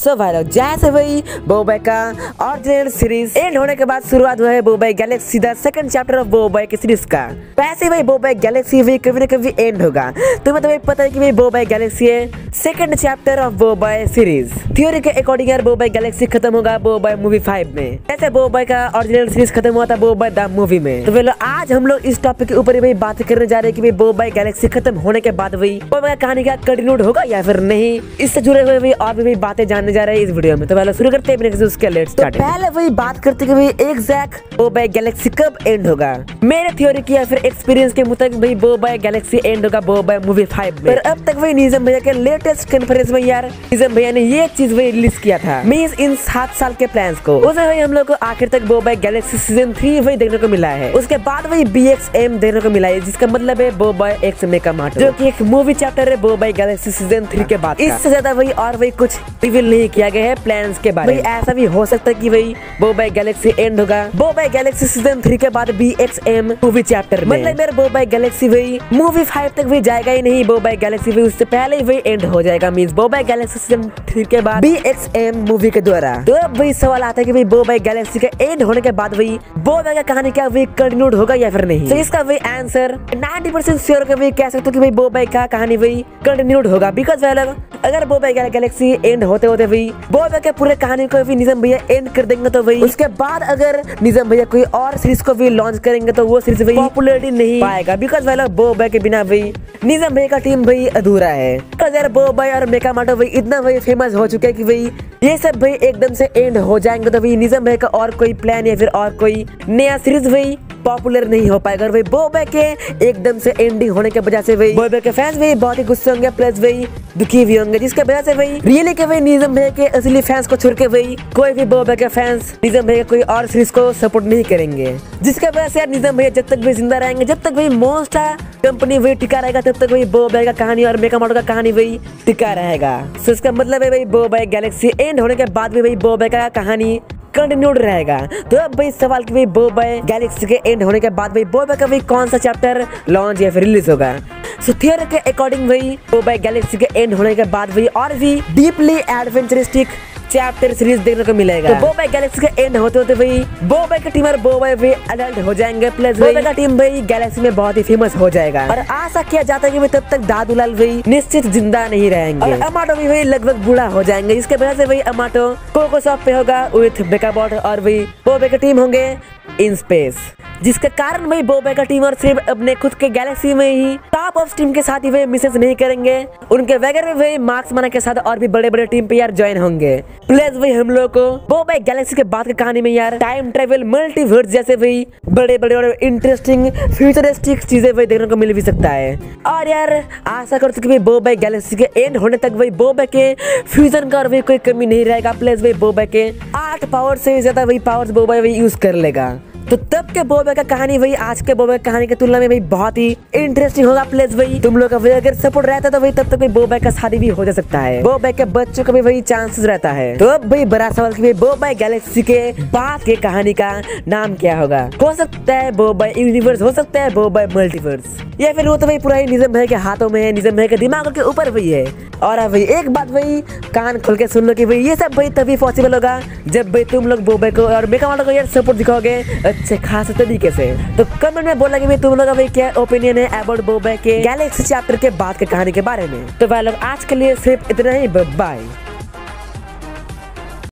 सो भाई लोग जैसे भाई बोबाई का ओरिजिनल सीरीज एंड होने के बाद शुरुआत हुआ है BoBoiBoy Galaxy the second chapter of BoBoiBoy की सीरीज का। वैसे भाई बोबाई गैलेक्सी भी कभी ना कभी एंड होगा। तुम्हें तो भाई पता है कि भाई बोबाई गैलेक्सी है second chapter of BoBoiBoy series. Theory के अकॉर्डिंग यार बोबाई गैलेक्सी खत्म होगा बोबाई मूवी 5 में। ऐसे बोबाई का ओरिजिनल सीरीज खत्म हुआ था बोबाई द मूवी में। तो भाई आज हम लोग इस टॉपिक के ऊपर भाई बात करने जा रहे हैं कि भाई बोबाई गैलेक्सी खत्म होने के बाद भाई बोबाई कहानी का कंटिन्यूड होगा या फिर नहीं। इससे जुड़े हुए भी और भी बातें जानने जा रहे हैं इस वीडियो में। तो पहले शुरू करते हैं उसके लेट्स स्टार्ट। पहले वही बात करते कि भाई एग्जैक्ट बोबाई गैलेक्सी कब एंड होगा। मेरे थ्योरी की या फिर एक्सपीरियंस के मुताबिक भाई बोबाई गैलेक्सी एंड होगा बोबाई मूवी 5 में। पर अब तक भाई निज़ाम भैया के लेटेस्ट कॉन्फ्रेंस में यार निज़ाम भैया ने ये चीज वही रिलीज किया था मींस इन 7 साल के प्लान्स को। उसमें भाई हम लोग को आखिर तक बोबाई गैलेक्सी सीजन 3 वही देखने को मिला है। उसके बाद वही BXM देखने को मिला है जिसका मतलब है बोबाई एक्स मेकामाटो, जो कि एक मूवी चैप्टर है बोबाई गैलेक्सी सीजन 3 के बाद। इससे ज्यादा वही और वही कुछ रिवील नहीं किया गया है प्लान्स के बारे में। ऐसा भी हो सकता है कि भाई बोबाई गैलेक्सी एंड होगा बोबाई गैलेक्सी सीजन 3 के बाद BXM मूवी चैप्टर में। मतलब मेरे बोबाई गैलेक्सी वही मूवी 5 तक भी जाएगा ही नहीं। बोबाई गैलेक्सी भी उससे पहले ही वही एंड हो जाएगा मींस बोबाई गैलेक्सी सीजन 3 के बाद BXM मूवी के द्वारा। तो अब वही सवाल आता है कि भाई बोबाई गैलेक्सी का एंड होने के बाद वही बोबाई का कहानी क्या वही कंटिन्यूड होगा या फिर नहीं। तो इसका वही आंसर 90% श्योर के वही कह सकते हो कि भाई बोबाई का कहानी वही कंटिन्यूड होगा। बिकॉज अगर बोबाई गैलेक्सी एंड होते होते वही बोबाई के पूरे कहानी को भी निज़ाम भैया एंड कर देंगे तो वही उसके बाद अगर निज़ाम भैया कोई और सीरीज को भी लॉन्च करेंगे तो वो सीरीज वही पॉपुलैरिटी नहीं पाएगा। बिकॉज बोबाई के बिना वही निज़ाम भैया का टीम वही अधूरा है। यार बोबाई और मेकामाटो वही इतना वही फेमस हो चुके हैं कि वही ये सब भाई एकदम से एंड हो जाएंगे तो वही निज़ाम भैया का और कोई प्लान या फिर और कोई नया सीरीज वही पॉपुलर नहीं हो पाएगा। और वही बोबाई के एकदम से एंडिंग होने के वजह से वही बोबाई के फैंस भी बहुत ही गुस्से होंगे प्लस वही दुखी भी होंगे, जिसके वजह से वही रियली के वही निज़ाम भैया के असली फैंस को छोड़ के वही कोई भी बोबाई के फैंस निज़ाम भैया कोई और सीरीज को सपोर्ट नहीं करेंगे। जिसके वजह से यार निज़ाम भैया जब तक भी जिंदा रहेंगे, जब तक वही मोस्टा कंपनी वही टिका रहेगा, तब तक वही बोबाई का कहानी और मेकामाटो का कहानी वही टिका रहेगा। तो इसका मतलब है वही बोबाई गैलेक्सी एंड होने के बाद भी वही बोबाई का कहानी कंटिन्यूड रहेगा। तो अब भाई सवाल कि भाई बोबाई गैलेक्सी के एंड होने के बाद भाई बोबाई का भाई कौन सा चैप्टर लॉन्च या फिर रिलीज होगा। सो थियरी के अकॉर्डिंग भाई बोबाई गैलेक्सी के एंड होने के बाद भाई और भी डीपली एडवेंचरिस्टिक चैप्टर सीरीज देखने को मिलेगा। तो बोबाई गैलेक्सी के एंड होते होते भाई बोबाई का टीम और बोबाई भी अडल्ट हो जाएंगे प्लस बोबाई का टीम भाई गैलेक्सी में बहुत ही फेमस हो जाएगा। और आशा किया जाता है कि तब तक दादूलाल भाई निश्चित जिंदा नहीं रहेंगे और अमाटो भी भाई लगभग बूढ़ा हो जाएंगे। इसके वजह से भाई अमाटो कोको शॉप पे होगा विथ मेकाबॉट और भाई बोबाई का टीम होंगे इन स्पेस, जिसके कारण भाई बोबाई का टीम और सिर्फ अपने खुद के गैलेक्सी में ही टॉप ऑफ टीम के साथ ही वे मिसेस नहीं करेंगे, उनके वगैरह में वे मार्क्स माना के साथ और भी बड़े बड़े टीम पे यार ज्वाइन होंगे। प्लस भाई हम लोग को बोबाई गैलेक्सी के बाद की कहानी में यार टाइम ट्रेवल मल्टीवर्स जैसे भाई बड़े बड़े और इंटरेस्टिंग फ्यूचरिस्टिक चीजें वही देखने को मिल भी सकता है। और यार आशा करते कि भाई बोबाई गैलेक्सी के एंड होने तक भाई बोबाई के फ्यूजन का और भी कोई कमी नहीं रहेगा। प्लस भाई बोबाई के 8 पावर से ज्यादा वही पावर्स बोबाई वही यूज कर लेगा। तो तब के बोबाई का कहानी वही आज के बोबाई कहानी की तुलना में भाई बहुत ही इंटरेस्टिंग होगा। प्लस वही तुम लोग का वही अगर सपोर्ट रहता तो वही तब तक भाई बोबाई का शादी भी हो जा सकता है, बोबाई के बच्चों का भी वही चांसेस रहता है। तो अब भाई बड़ा सवाल कि बोबाई गैलेक्सी के बाद के कहानी का नाम क्या होगा। हो सकता है बोबाई यूनिवर्स, हो सकता है बोबाई मल्टीवर्स, या फिर वो तो भाई पूरा ही निज़ाम भैया के हाथों में है, निज़ाम भैया के दिमाग के ऊपर वही है। और अब भाई एक बात भाई कान खोल के सुन लो कि भाई ये सब भाई तभी पॉसिबल होगा जब भाई तुम लोग बोबाई को और मेकामाटो को यार सपोर्ट दिखाओगे अच्छे खास तरीके से। तो कमेंट में बोला कि भाई तुम लोग का भाई क्या ओपिनियन है अबाउट बोबाई के गैलेक्सी चैप्टर के बाद के कहानी के बारे में। तो भाई लोग आज के लिए सिर्फ इतना ही, बाय।